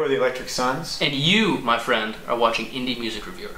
We're the Electric Suns. And you, my friend, are watching Indie Music Reviewer.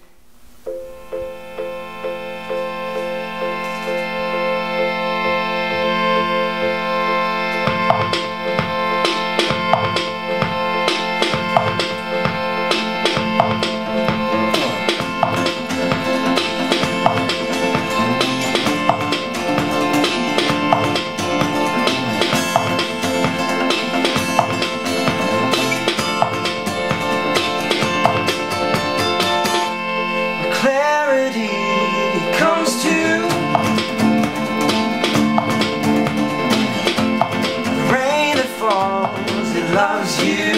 Loves you.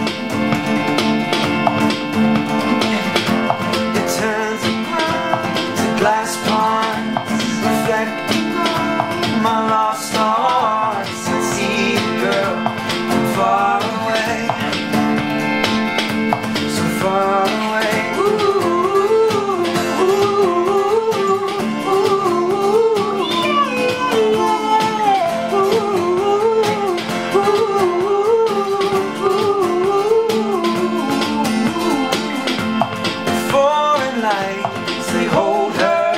It turns around to glass ponds, reflecting on my lost hearts. I see a girl from far away, so far away. They hold her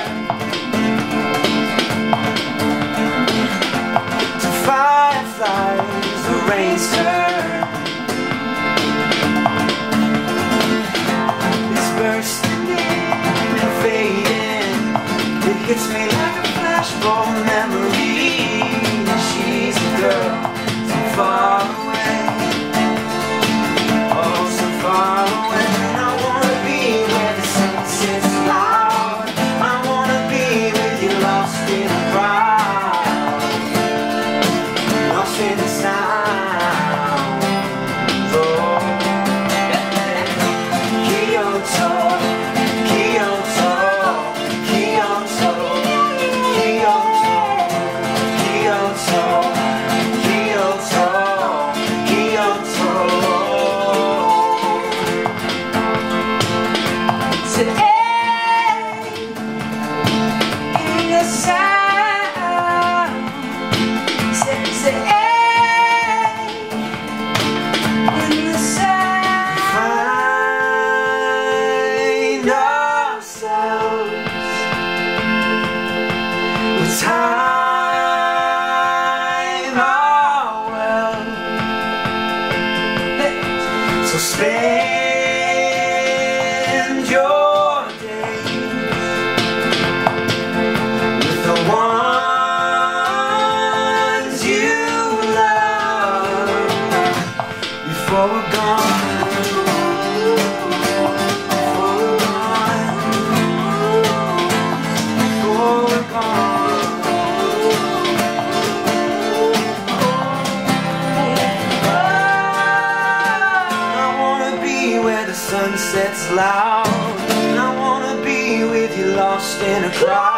to fireflies, the rains turn. It's bursting in and fading. It hits me like a flashbulb memory. She's a girl so far away, oh so far away. I wanna be where the sun sets loud. I wanna be with you, lost in the crowd, lost in the sound. Oh, Kyoto, Kyoto, Kyoto, Kyoto, Kyoto, Kyoto, Kyoto. Today time our well, so spend your days with the ones you love before we're gone. Where the sun sets loud, and I wanna be with you, lost in a crowd.